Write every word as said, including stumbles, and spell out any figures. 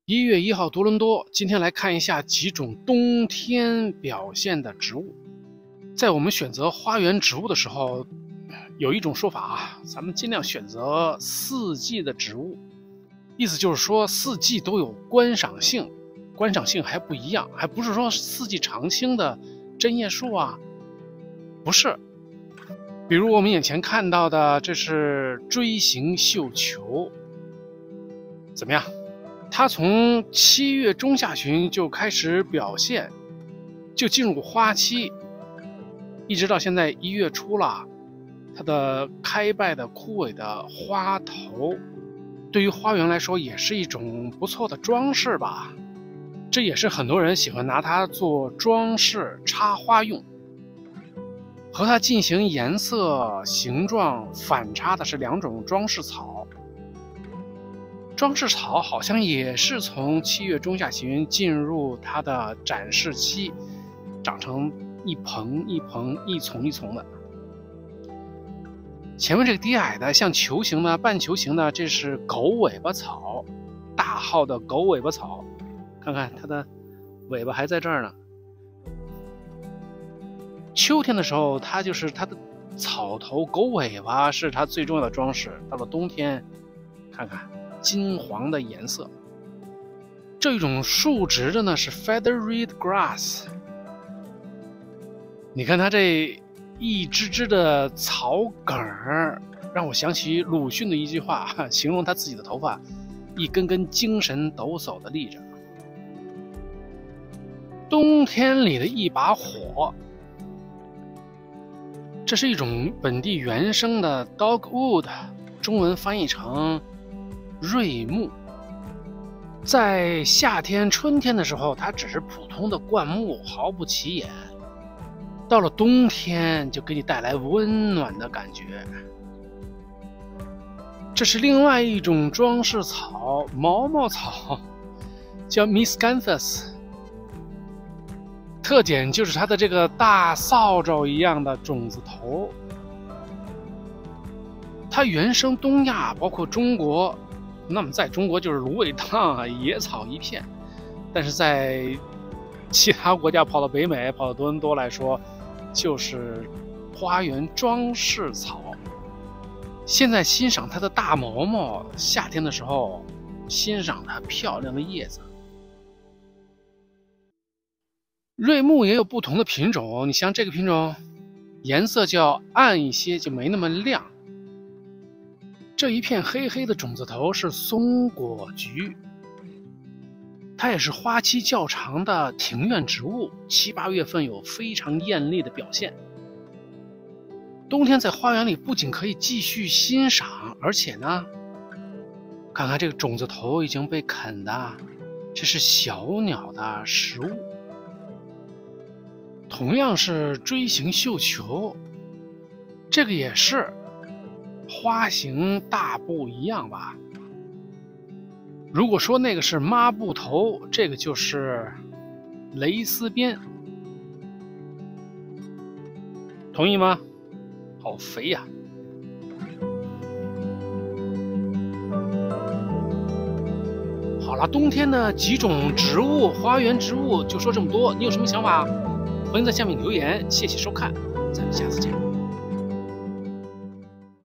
一月一号，多伦多。今天来看一下几种冬天表现的植物。在我们选择花园植物的时候，有一种说法啊，咱们尽量选择四季的植物。意思就是说，四季都有观赏性，观赏性还不一样，还不是说四季常青的针叶树啊，不是。比如我们眼前看到的，这是锥形绣球，怎么样？它从七月中下旬就开始表现，就进入花期，一直到现在一月初了。它的开败的枯萎的花头，对于花园来说也是一种不错的装饰吧。这也是很多人喜欢拿它做装饰插花用。和它进行颜色形状反差的是两种装饰草。装饰草好像也是从七月中下旬进入它的展示期，长成一蓬一蓬一丛一丛的。前面这个低矮的像球形的半球形的，这是狗尾巴草，大号的狗尾巴草，看看它的尾巴还在这儿呢。秋天的时候，它就是它的草头狗尾巴是它最重要的装饰。到了冬天，看看金黄的颜色。这种树植的呢是 feathered grass， 你看它这一只只的草梗儿，让我想起鲁迅的一句话，形容他自己的头发一根根精神抖擞的立着。冬天里的一把火，这是一种本地原生的 dogwood， 中文翻译成瑞木。在夏天春天的时候，它只是普通的灌木，毫不起眼。到了冬天就给你带来温暖的感觉。这是另外一种装饰草，毛毛草，叫 miscanthus， 特点就是它的这个大扫帚一样的种子头。它原生东亚，包括中国，那么在中国就是芦苇荡啊，野草一片。但是在其他国家，跑到北美，跑到多伦多来说，就是花园装饰草。现在欣赏它的大毛毛，夏天的时候欣赏它漂亮的叶子。瑞木也有不同的品种，你像这个品种，颜色较暗一些，就没那么亮。这一片黑黑的种子头是松果菊，它也是花期较长的庭院植物，七八月份有非常艳丽的表现。冬天在花园里不仅可以继续欣赏，而且呢，看看这个种子头已经被啃的，这是小鸟的食物。同样是锥形绣球，这个也是花型大不一样吧。如果说那个是抹布头，这个就是蕾丝边，同意吗？好肥呀！好了，冬天的几种植物，花园植物就说这么多，你有什么想法？欢迎在下面留言。谢谢收看，咱们下次见。